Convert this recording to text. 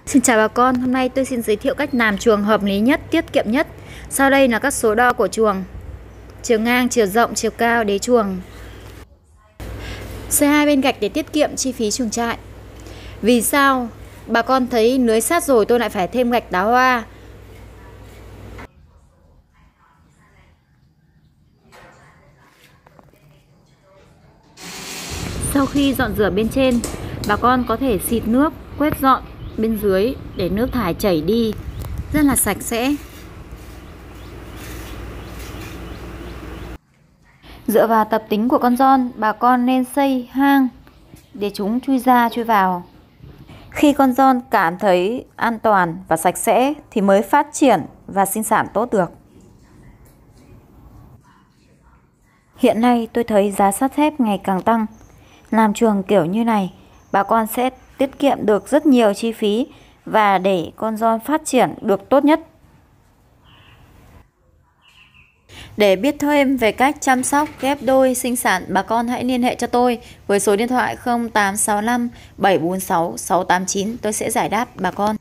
Xin chào bà con, hôm nay tôi xin giới thiệu cách làm chuồng hợp lý nhất, tiết kiệm nhất. Sau đây là các số đo của chuồng: chiều ngang, chiều rộng, chiều cao, đế chuồng. Xây hai bên gạch để tiết kiệm chi phí chuồng trại. Vì sao bà con thấy lưới sát rồi tôi lại phải thêm gạch đá hoa? Sau khi dọn rửa bên trên, bà con có thể xịt nước, quét dọn bên dưới để nước thải chảy đi rất là sạch sẽ. Dựa vào tập tính của con giun, bà con nên xây hang để chúng chui ra chui vào. Khi con giun cảm thấy an toàn và sạch sẽ thì mới phát triển và sinh sản tốt được. Hiện nay tôi thấy giá sắt thép ngày càng tăng. Làm chuồng kiểu như này, bà con sẽ tiết kiệm được rất nhiều chi phí và để con giun phát triển được tốt nhất. Để biết thêm về cách chăm sóc, ghép đôi, sinh sản, bà con hãy liên hệ cho tôi với số điện thoại 0865 746 689. Tôi sẽ giải đáp bà con.